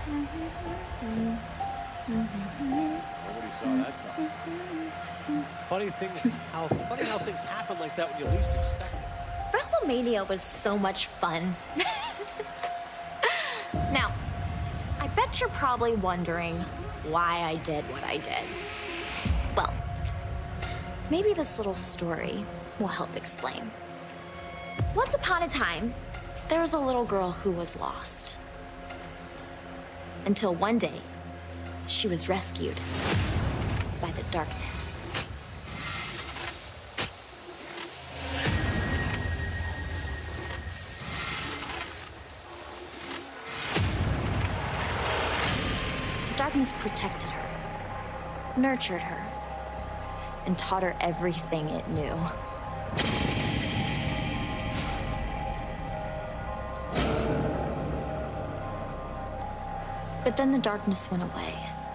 Nobody saw that coming. Funny how things happen like that when you least expect it. WrestleMania was so much fun. Now, I bet you're probably wondering why I did what I did. Well, maybe this little story will help explain. Once upon a time, there was a little girl who was lost. Until one day, she was rescued by the darkness. The darkness protected her, nurtured her, and taught her everything it knew. But then the darkness went away.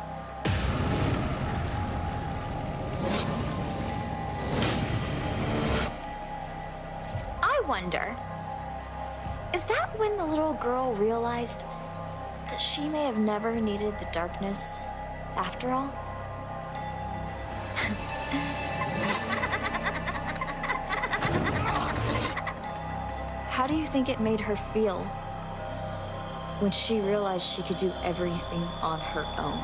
I wonder, is that when the little girl realized that she may have never needed the darkness after all? How do you think it made her feel when she realized she could do everything on her own?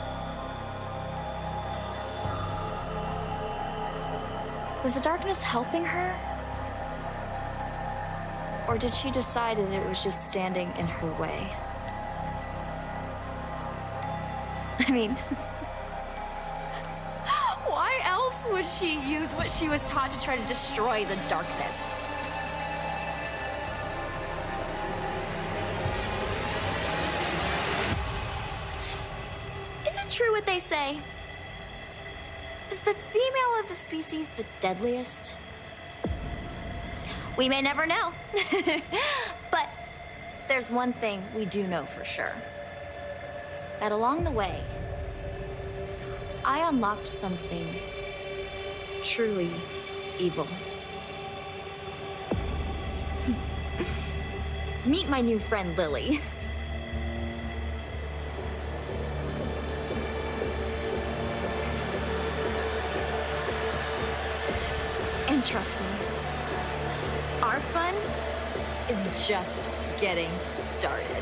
Was the darkness helping her? Or did she decide that it was just standing in her way? I mean, why else would she use what she was taught to try to destroy the darkness? True what they say? Is the female of the species the deadliest? We may never know. But there's one thing we do know for sure. That along the way, I unlocked something truly evil. Meet my new friend, Lily. And trust me, our fun is just getting started.